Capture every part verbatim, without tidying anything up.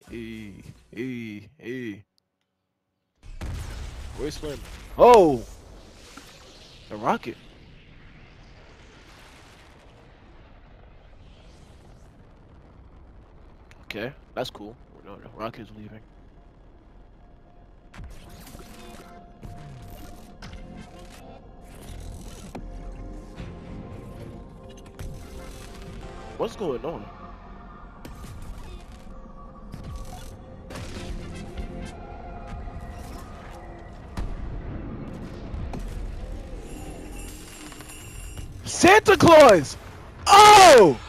E, E, E. Where's Slim? Oh! A rocket. Okay, that's cool. No, the rocket's leaving. What's going on? Santa Claus! Oh!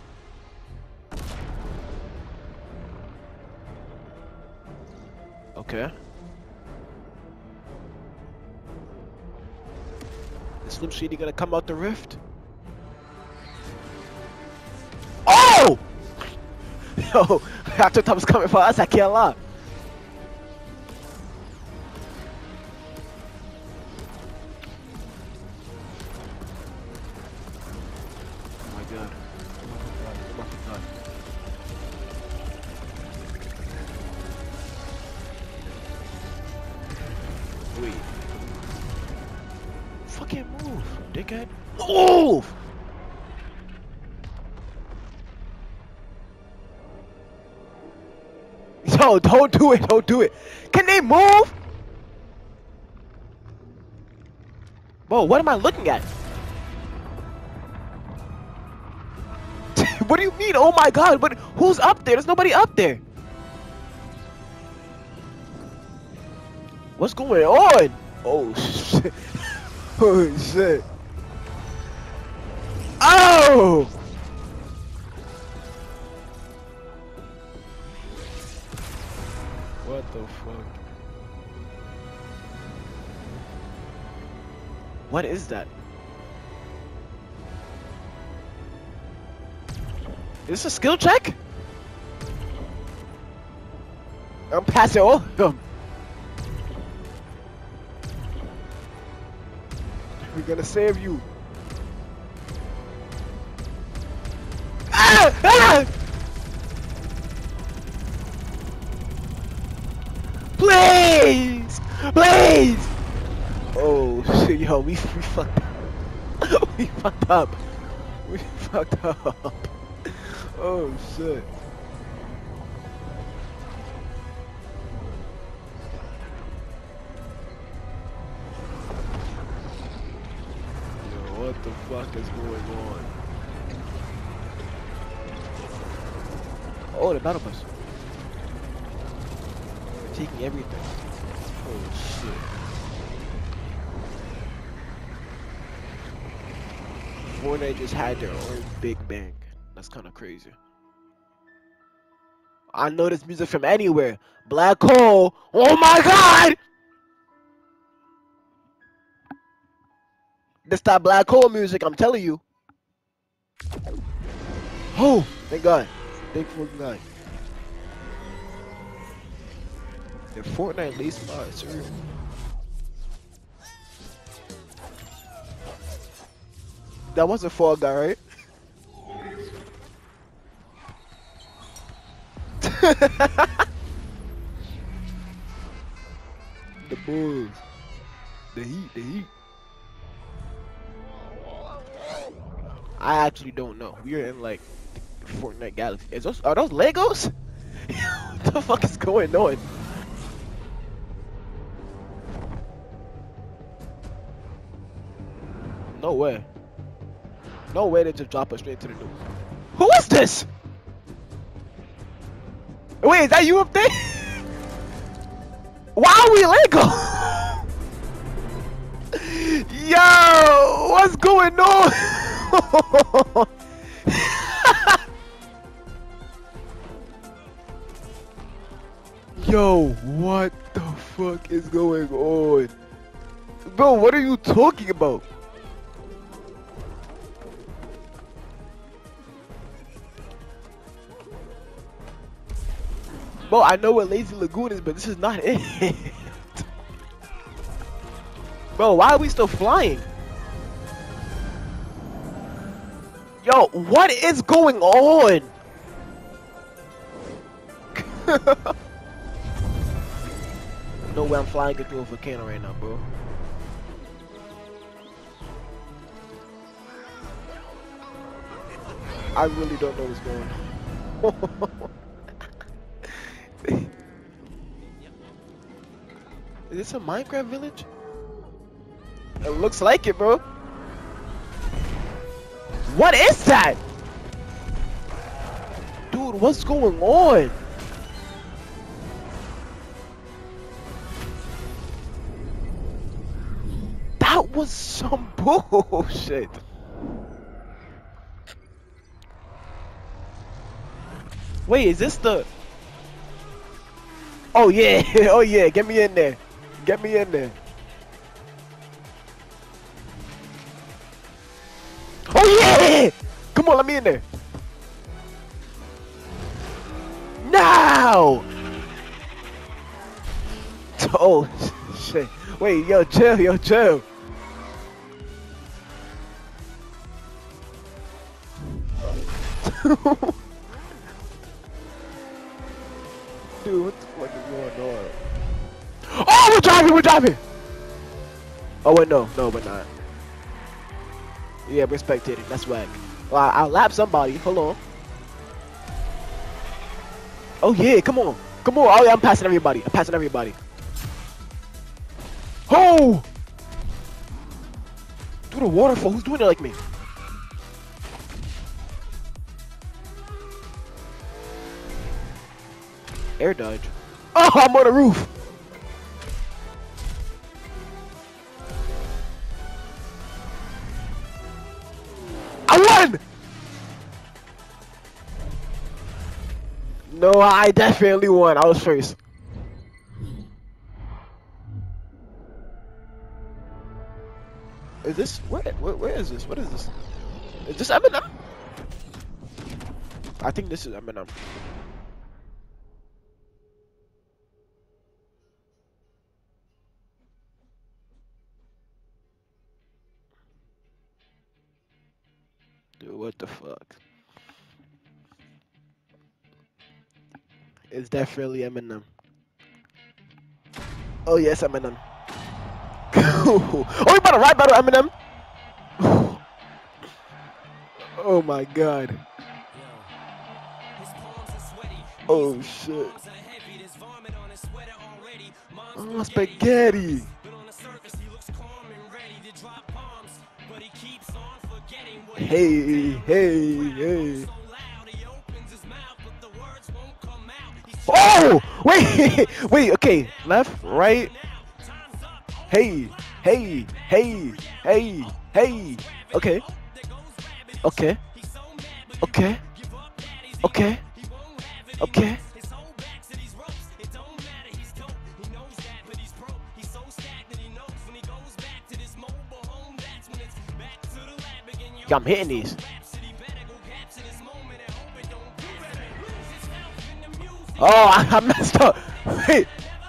Okay. Is Slim Shady gonna come out the rift? Oh! Yo, I thought that was coming for us, I can't lie. Oh my god. Oh my god. Oh my god. Wait. Fucking move, dickhead. Move! Yo, don't do it, don't do it. Can they move? Whoa, what am I looking at? What do you mean? Oh my god, but who's up there? There's nobody up there. What's going on? Oh shit. Oh shit. Oh! What the fuck? What is that? Is this a skill check? I'm passing all of them. We're gonna save you. Ah! Ah! Please! Please! Oh shit, yo, we, we fucked up. We fucked up. We fucked up. Oh shit. Yo, what the fuck is going on? Oh, the battle bus. They're taking everything. Oh shit. Fortnite just had their own Big Bang. That's kind of crazy. I know this music from anywhere. Black Hole. Oh my god! This that Black Hole music, I'm telling you. Oh, thank God. Thank fucking God. The Fortnite lace spots, sir. That was a Fall Guy, right? The Bulls. The Heat, the Heat. I actually don't know. We are in like Fortnite Galaxy. Is those are those Legos? What the fuck is going on? No way. No way they just drop us straight to the news. Who is this? Wait, is that you up there? Why are we Lego? Yo, what's going on? Yo, what the fuck is going on? Bro, what are you talking about? Bro, I know what Lazy Lagoon is, but this is not it. Bro, why are we still flying? Yo, what is going on? No way I'm flying into a volcano right now, bro. I really don't know what's going on. Is this a Minecraft village? It looks like it, bro. What is that? Dude, what's going on? That was some bullshit. Wait, is this the... Oh yeah, oh yeah, get me in there. Get me in there. Oh yeah! Come on, let me in there. Now! Oh shit. Wait, yo, chill, yo, chill. Dude, what the fuck is going on? Oh, we're driving, we're driving! Oh wait, no, no, we're not. Yeah, we're spectating, that's whack. Well, I, I'll lap somebody, hold on. Oh yeah, come on, come on, oh yeah, I'm passing everybody, I'm passing everybody. Oh! Dude, a waterfall, who's doing it like me? Air dodge. Oh, I'm on the roof. I won! No, I definitely won. I was first. Is this where, where? Where is this? What is this? Is this Eminem? I think this is Eminem. Dude, what the fuck? It's definitely Eminem. Oh yes, Eminem. Oh, we about to rap battle Eminem. Oh my god. Oh shit. Oh, spaghetti. Hey, hey, hey. Oh! Wait! Wait, okay. Left, right. Hey, hey, hey, hey, hey. Okay. Okay. Okay. Okay. Okay. Yeah, I'm hitting these. Oh, I, I messed up. Wait.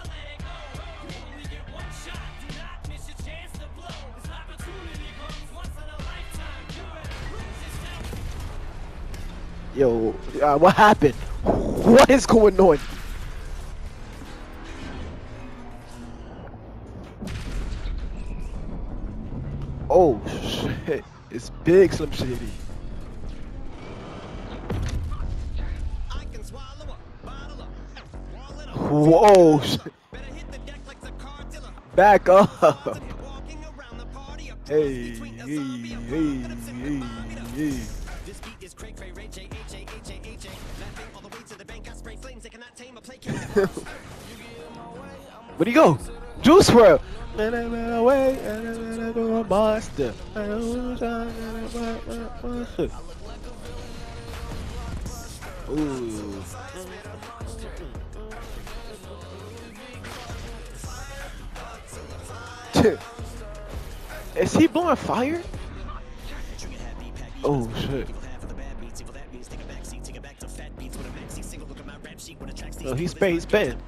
Yo, uh, what happened? What is going on? Oh shit, it's big Slim Shady. Whoa, back up. Hey, hey, hey, hey, hey. Where'd he go? Juice WRLD. Monster. Ooh. Is he blowing fire? Oh shit. No, he's spin, he's spin.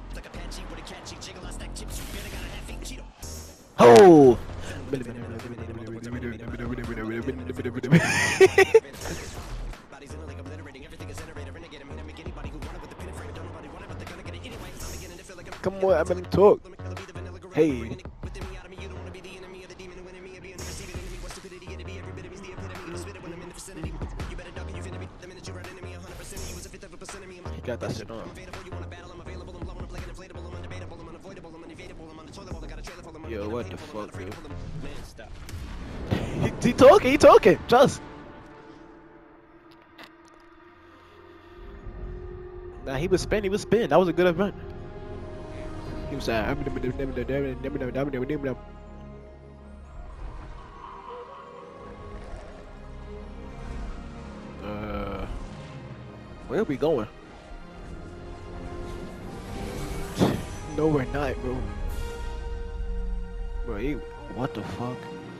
Oh! Come on, I'm gonna talk. Hey. He got that shit on. Yo, what the fuck, dude? he, he talking, he talking, just. Nah, he was spin, he was spin. That was a good event. He was like, uh, where are we going? No, we're not, bro. Bro, you, what the fuck?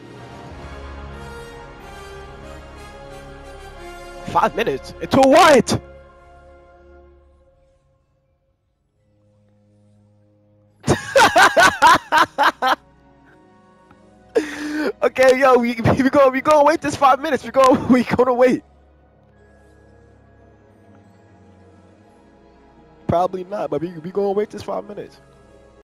Five minutes? Into what? Okay, yo, we we go we gonna wait this five minutes. We go we gonna wait. Probably not, but we we gonna wait this five minutes.